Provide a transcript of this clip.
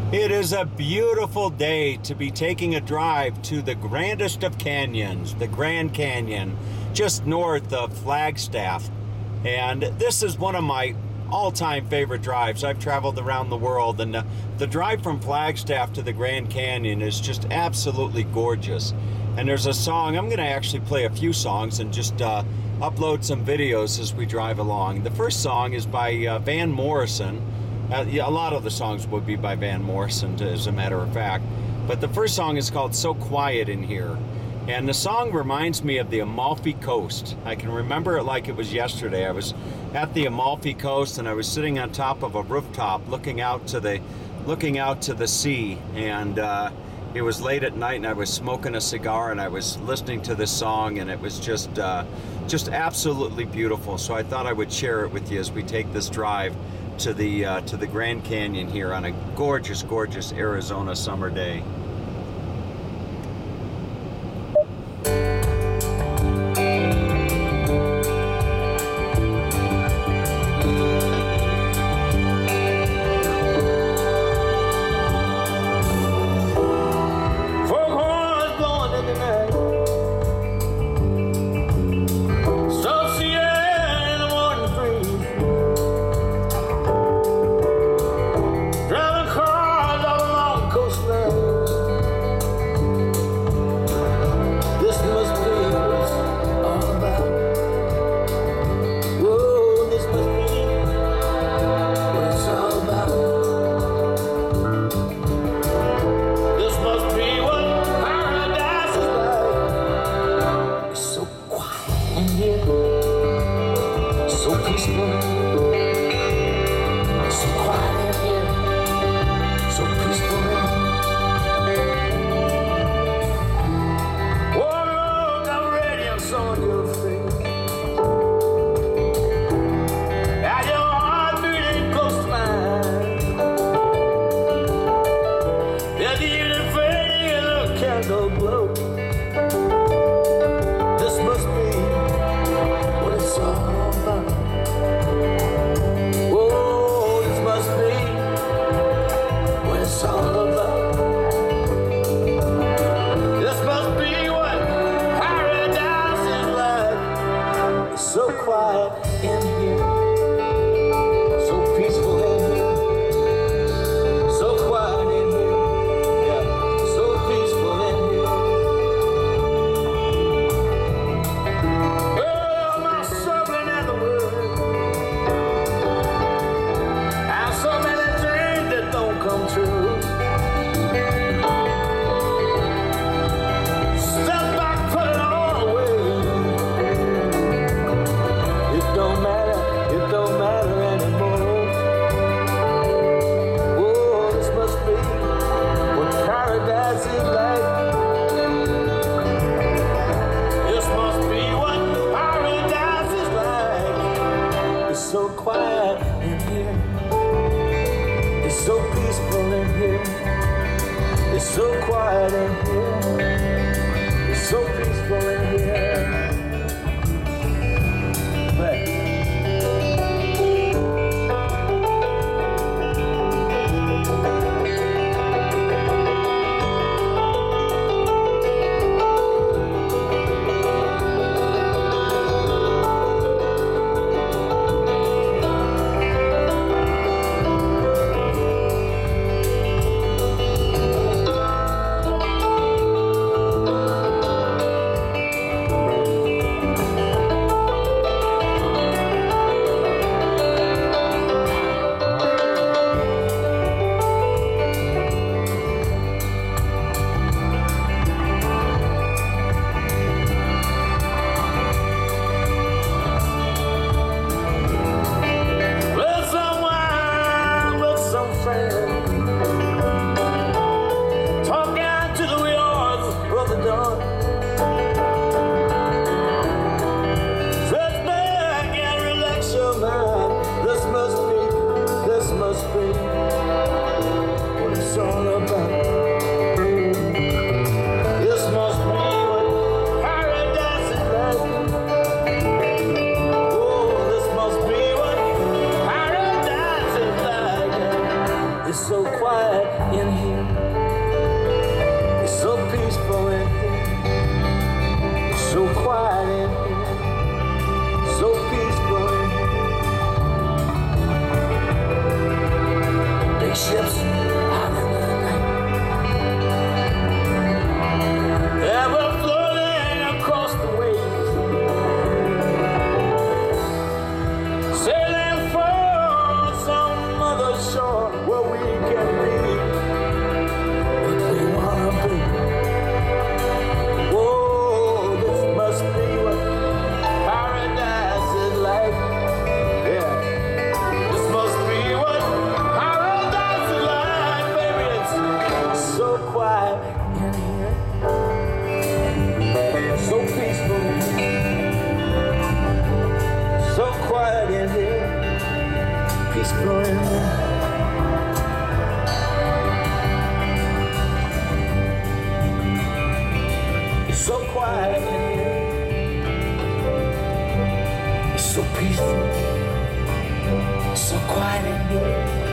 It is a beautiful day to be taking a drive to the grandest of canyons, the Grand Canyon, just north of Flagstaff. And this is one of my all-time favorite drives. I've traveled around the world, and the drive from Flagstaff to the Grand Canyon is just absolutely gorgeous. And there's a song, I'm going to actually play a few songs and just upload some videos as we drive along. The first song is by Van Morrison. A lot of the songs would be by Van Morrison, as a matter of fact. But the first song is called So Quiet in Here. And the song reminds me of the Amalfi Coast. I can remember it like it was yesterday. I was at the Amalfi Coast and I was sitting on top of a rooftop looking out to the sea. And it was late at night and I was smoking a cigar and I was listening to this song, and it was just absolutely beautiful. So I thought I would share it with you as we take this drive to the Grand Canyon here on a gorgeous, gorgeous Arizona summer day. quiet in here. It's so peaceful in here. It's so quiet in here. So peaceful in here. Big ships out in the night. They were floating across the waves, sailing for some other shore where we can be what we wanna be. Whoa, this must be what paradise is like. Yeah, this must be what paradise is like, baby. It's so quiet in here, so peaceful, so quiet in here, peaceful in here. It's so quiet in here. It's so peaceful. It's so quiet in here.